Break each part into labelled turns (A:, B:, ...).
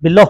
A: बिल्लो।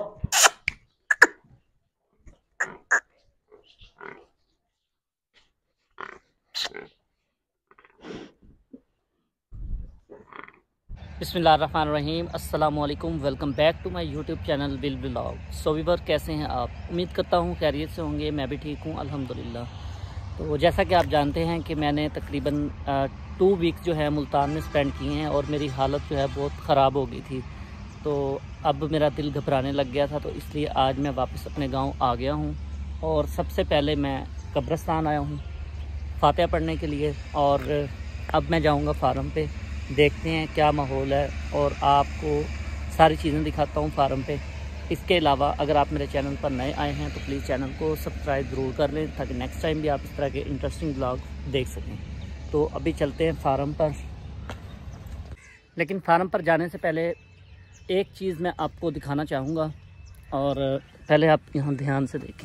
A: बिस्मिल्लाहिर्रहमानिर्रहीम, अस्सलामुअलैकुम। Welcome back to my YouTube channel bill blog. So viewer, कैसे हैं आप? उम्मीद करता हूँ खैरियत से होंगे। मैं भी ठीक हूँ अल्हम्दुलिल्लाह। तो जैसा कि आप जानते हैं कि मैंने तकरीबन 2 वीक्स जो है मुल्तान में स्पेंड किए हैं और मेरी हालत जो है बहुत ख़राब हो गई थी। तो अब मेरा दिल घबराने लग गया था, तो इसलिए आज मैं वापस अपने गाँव आ गया हूँ। और सबसे पहले मैं कब्रिस्तान आया हूँ फातिहा पढ़ने के लिए, और अब मैं जाऊँगा फार्म पे। देखते हैं क्या माहौल है और आपको सारी चीज़ें दिखाता हूँ फार्म पे। इसके अलावा अगर आप मेरे चैनल पर नए आए हैं तो प्लीज़ चैनल को सब्सक्राइब ज़रूर कर लें, ताकि नेक्स्ट टाइम भी आप इस तरह के इंटरेस्टिंग ब्लॉग देख सकें। तो अभी चलते हैं फार्म पर। लेकिन फार्म पर जाने से पहले एक चीज़ मैं आपको दिखाना चाहूँगा, और पहले आप यहाँ ध्यान से देखें।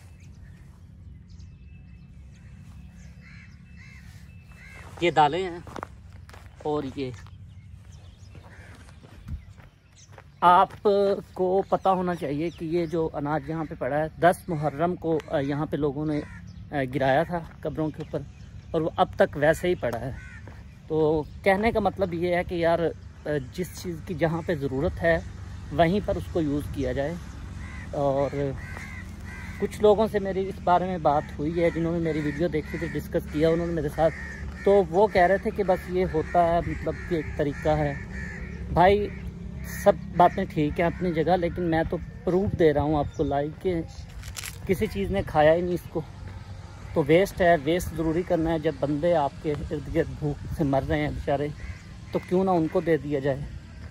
A: ये दालें हैं, और ये आपको पता होना चाहिए कि ये जो अनाज यहाँ पे पड़ा है 10 मुहर्रम को यहाँ पे लोगों ने गिराया था कब्रों के ऊपर, और वो अब तक वैसे ही पड़ा है। तो कहने का मतलब ये है कि यार, जिस चीज़ की जहाँ पे ज़रूरत है वहीं पर उसको यूज़ किया जाए। और कुछ लोगों से मेरी इस बारे में बात हुई है, जिन्होंने मेरी वीडियो देखी थी, डिस्कस किया उन्होंने मेरे साथ। तो वो कह रहे थे कि बस ये होता है, मतलब कि एक तरीका है। भाई, सब बातें ठीक हैं अपनी जगह, लेकिन मैं तो प्रूफ दे रहा हूँ आपको लाइव के किसी चीज़ ने खाया ही नहीं इसको। तो वेस्ट है, वेस्ट ज़रूरी करना है। जब बंदे आपके इर्द गिर्द भूख से मर रहे हैं बेचारे, तो क्यों ना उनको दे दिया जाए।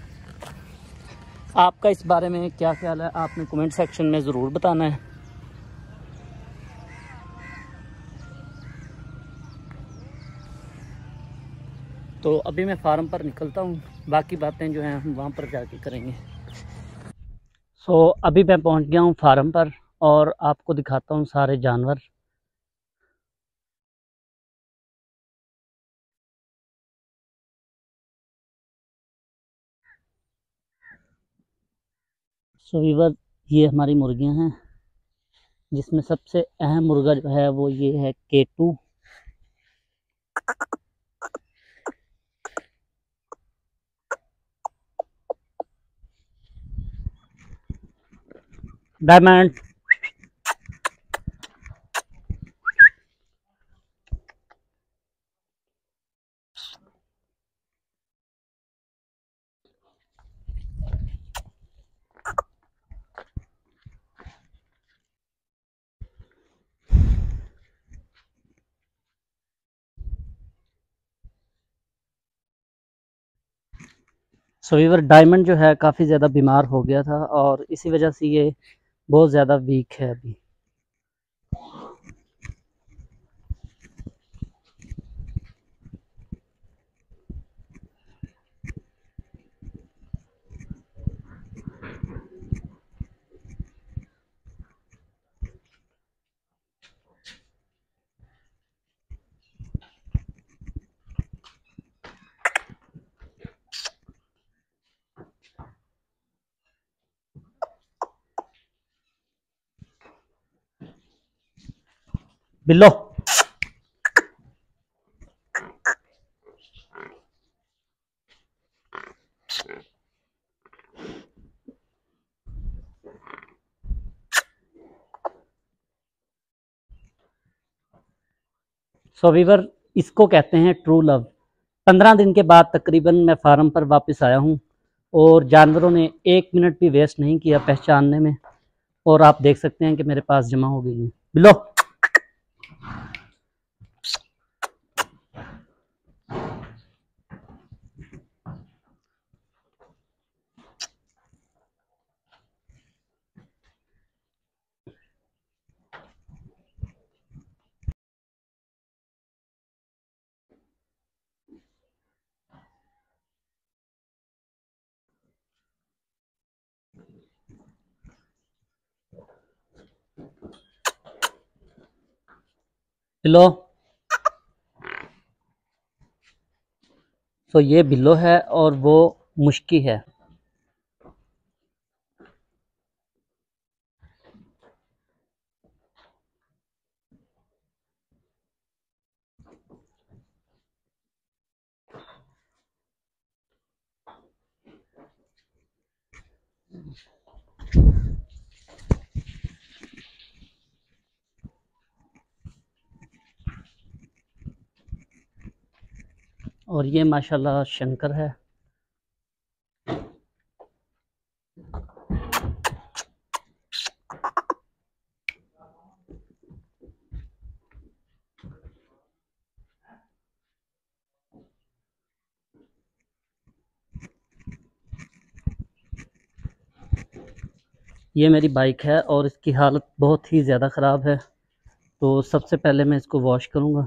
A: आपका इस बारे में क्या ख्याल है? आपने कमेंट सेक्शन में ज़रूर बताना है। तो अभी मैं फार्म पर निकलता हूँ, बाकी बातें जो हैं हम वहाँ पर जाके करेंगे। अभी मैं पहुँच गया हूँ फार्म पर, और आपको दिखाता हूँ सारे जानवर। वीवर, ये हमारी मुर्गियाँ हैं, जिसमें सबसे अहम मुर्गा जो है वो ये है केटू। डायमंड। वीवर, डायमंड जो है काफ़ी ज़्यादा बीमार हो गया था, और इसी वजह से ये बहुत ज़्यादा वीक है अभी। बिल्लो। वीवर, इसको कहते हैं ट्रू लव। 15 दिन के बाद तकरीबन मैं फार्म पर वापस आया हूँ, और जानवरों ने 1 मिनट भी वेस्ट नहीं किया पहचानने में। और आप देख सकते हैं कि मेरे पास जमा हो गई है। बिल्लो। बिल्लो। ये बिल्लो है और वो मुश्की है। और ये माशाल्लाह शंकर है। ये मेरी बाइक है और इसकी हालत बहुत ही ज़्यादा ख़राब है। तो सबसे पहले मैं इसको वॉश करूँगा।